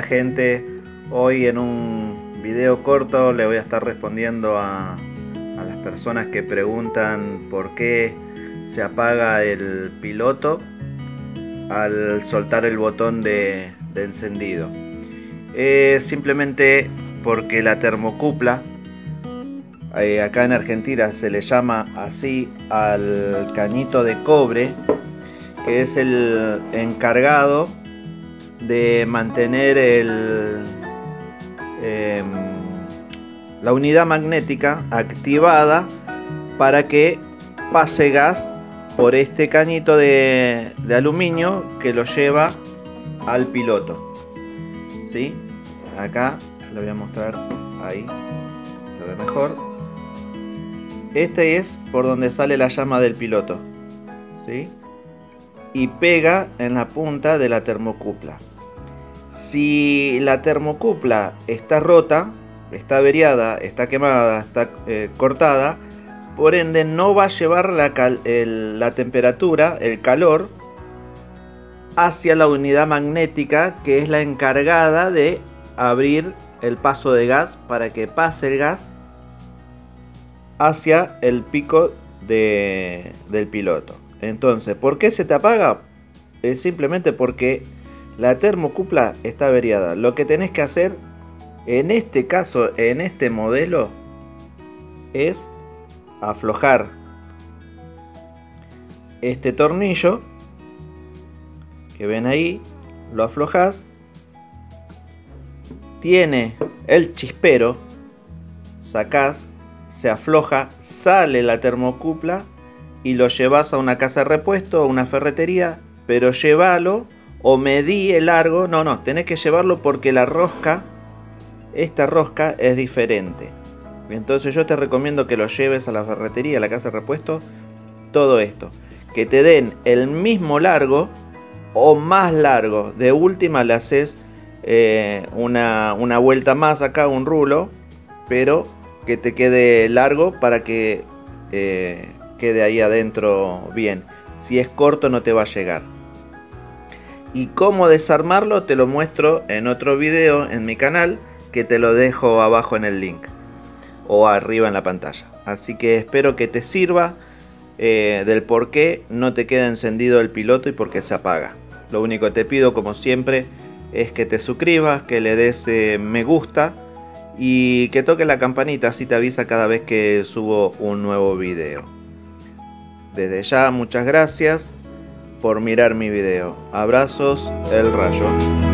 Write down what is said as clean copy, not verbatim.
gente, hoy en un video corto le voy a estar respondiendo a las personas que preguntan por qué se apaga el piloto al soltar el botón de encendido. Simplemente porque la termocupla, acá en Argentina se le llama así al cañito de cobre, que es el encargado de mantener la unidad magnética activada para que pase gas por este cañito de aluminio que lo lleva al piloto. ¿Sí? Acá lo voy a mostrar, ahí se ve mejor. Este es por donde sale la llama del piloto, ¿sí? Y pega en la punta de la termocupla. Si la termocupla está rota, está averiada, está quemada, está cortada, por ende no va a llevar la temperatura, el calor, hacia la unidad magnética, que es la encargada de abrir el paso de gas para que pase el gas hacia el pico del piloto. Entonces, ¿por qué se te apaga? Es simplemente porque la termocupla está averiada. Lo que tenés que hacer en este caso, en este modelo, es aflojar este tornillo que ven ahí, lo aflojas, tiene el chispero, sacás, se afloja, sale la termocupla y lo llevas a una casa de repuesto, a una ferretería, pero llévalo o medí el largo. No, tenés que llevarlo porque la rosca, esta rosca es diferente. Entonces yo te recomiendo que lo lleves a la ferretería, a la casa de repuesto, todo esto, que te den el mismo largo o más largo. De última le haces una vuelta más acá, un rulo, pero que te quede largo para que quede ahí adentro bien. Si es corto no te va a llegar. Y cómo desarmarlo te lo muestro en otro video en mi canal, que te lo dejo abajo en el link o arriba en la pantalla. Así que espero que te sirva del por qué no te queda encendido el piloto y por qué se apaga. Lo único que te pido, como siempre, es que te suscribas, que le des me gusta y que toques la campanita, así te avisa cada vez que subo un nuevo video. Desde ya, muchas gracias por mirar mi video. Abrazos, El Rayo.